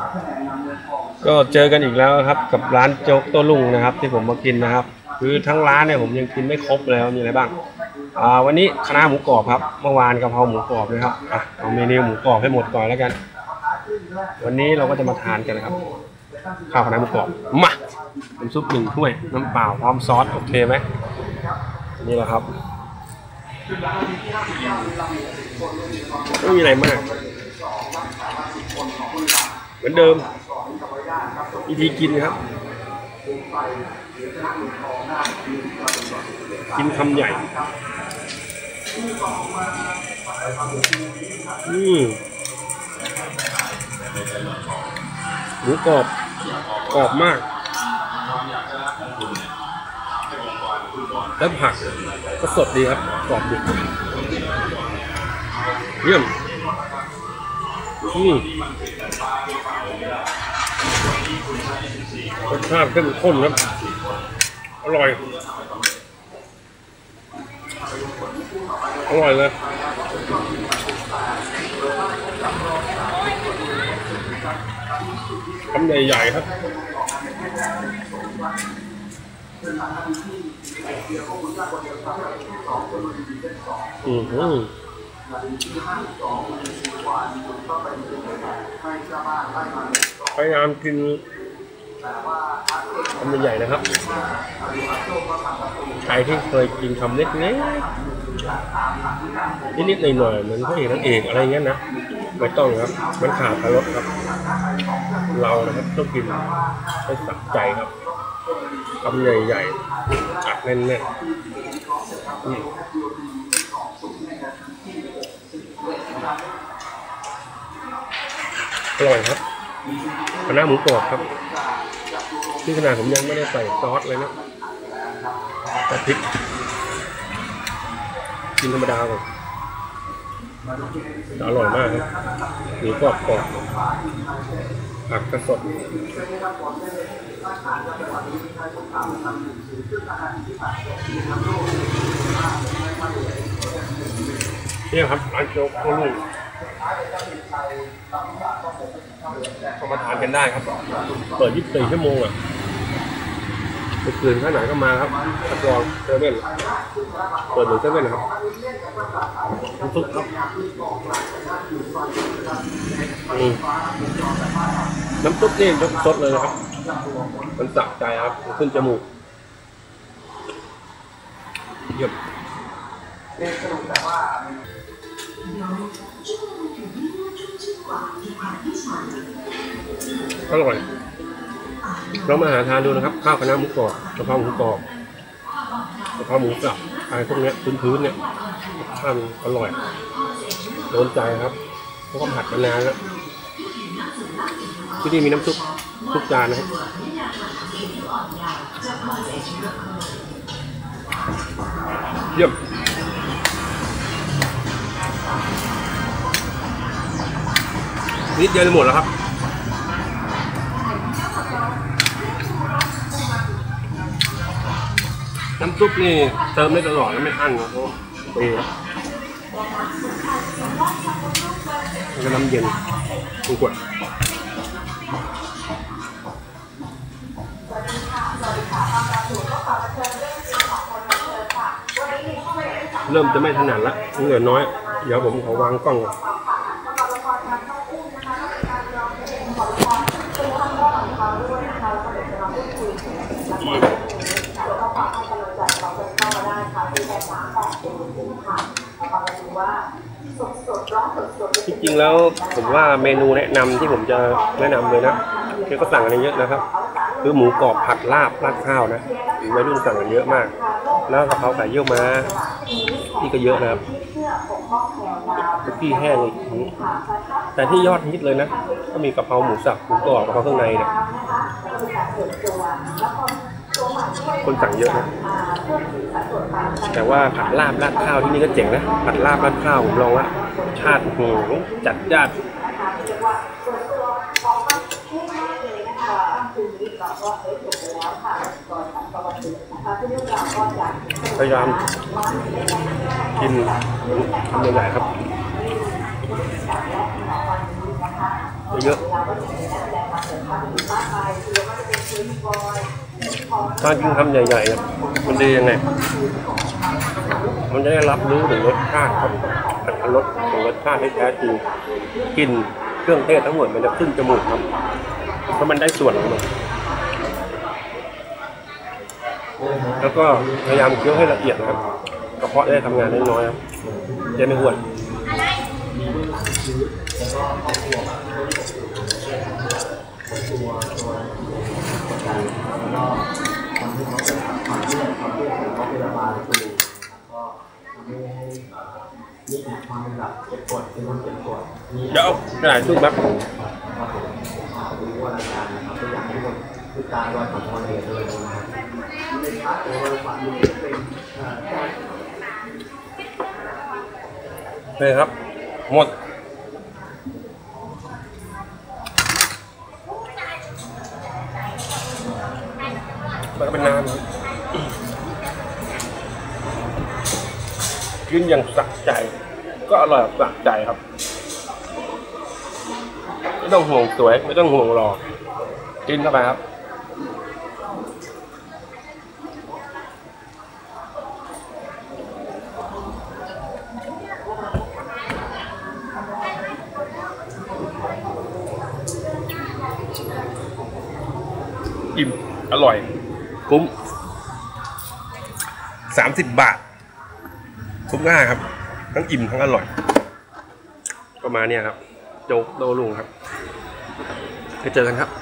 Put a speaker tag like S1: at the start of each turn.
S1: ก็เจอกันอีกแล้วครับกับร้านโจ๊กโต้รุ่งนะครับที่ผมมากินนะครับคือทั้งร้านเนี่ยผมยังกินไม่ครบเลยมีอะไรบ้างวันนี้คณะหมูกรอบครับเมื่อวานกะเพราหมูกรอบนะครับเอาเมนูหมูกรอบให้หมดก่อนแล้วกันวันนี้เราก็จะมาทานกันนะครับข้าวคณะหมูกรอบมาน้ำซุป1 ถ้วยน้ำเปล่าพร้อมซอสโอเคไหมนี่แหละครับไม่มีอะไรมากเหมือนเดิมวิธีกินครับกินคำใหญ่หมูกรอบกรอบมากแล้วผักก็สดดีครับกรอบดีเยี่ยมรสชาติเข้มข้นครับอร่อยเลยคำใหญ่ๆครับพยายามกินคำใหญ่ๆนะครับใครที่เคยกินคำเล็กๆนิดๆหน่อยๆเหมือนพระเอกนางเอกอะไรเงี้ยนะไม่ต้องครับมันขาดรสครับเรานะครับต้องกินให้สะใจครับคำใหญ่ๆอัดแน่นๆอร่อยครับคณะหมูกรอบครับที่ขนาดผมยังไม่ได้ใส่ซอสเลยนะแต่พริกกินธรรมดาเลยอร่อยมากครับหมูกรอบผักกระสดนี่ครับร้านโจ๊กโต้รุ่งก็มาทานกันได้ครับเปิด24 ชั่วโมงจะคืนแค่ไหนก็มาครับรับรองเซเว่นเปิดหรือเซเว่นครับน้ำซุปครับน้ำซุปนี่สดเลยนะครับมันสะใจครับขึ้นจมูกเยี่ยมอร่อยเรามาหาทานดูนะครับข้าวคณะหมูกรอบกะเพราหมูกรอบกะเพราหมูสับอะไรพวกนี้พื้นๆเนี่ยทานอร่อยโดนใจครับเพราะว่าผัดมานานแล้วที่นี่มีน้ำซุปทุกจานนะครับเยี่ยมนิดเดียวจะหมดแล้วครับน้ำซุปนี่เติมได้ตลอดแล้วไม่อั้นครับเป๊ะแล้วก็น้ำเย็นทุกขวดเริ่มจะไม่ถนัดละเหลือน้อยเดี๋ยวผมขอวางกล้องที่จริงแล้วผมว่าเมนูแนะนำที่ผมจะแนะนำเลยนะที่ก็สั่งกันเยอะนะครับคือหมูกรอบผัดลาบราดข้าวนะวัยรุ่นสั่งกันเยอะมากแล้วกะเพราไก่เยี่ยวม้าที่ก็เยอะนะครับคุกกี้แห้งอีกแต่ที่ยอดฮิตเลยนะก็มีกะเพราหมูสับหมูกรอบกะเพราเครื่องในเนี่ยคนสั่งเยอะนะแต่ว่าผัดลาบราดข้าวที่นี่ก็เจ๋งนะผัดลาบราดข้าวผมลองละชาติโหจัดจ้านพยายามกินทำใหญ่ๆครับเยอะถ้ากินคำใหญ่ๆมันดียังไงมันจะได้รับรู้ถึงรสชาติครับรสถึงรสชาติที่แท้จริงกลิ่นเครื่องเทศทั้งหมดมันจะขึ้นจมูกครับเพราะมันได้ส่วนของมันแล้วก็พยายามเคี้ยวให้ละเอียดนะครับกระเพาะได้ทำงานได้น้อยครับจะไม่อ้วนเดี๋ยวกระดาษชุบแบบนี่ครับหมดมันก็เป็นน้ำกินอย่างสะใจก็อร่อยสะใจครับไม่ต้องห่วงสวยไม่ต้องห่วงหล่อกินเข้าไปครับอิ่มอร่อยคุ้ม30 บาทคุ้มค่าครับทั้งอิ่มทั้งอร่อยประมาณนี้ครับโจ๊กโตลุงครับไปเจอกันครับ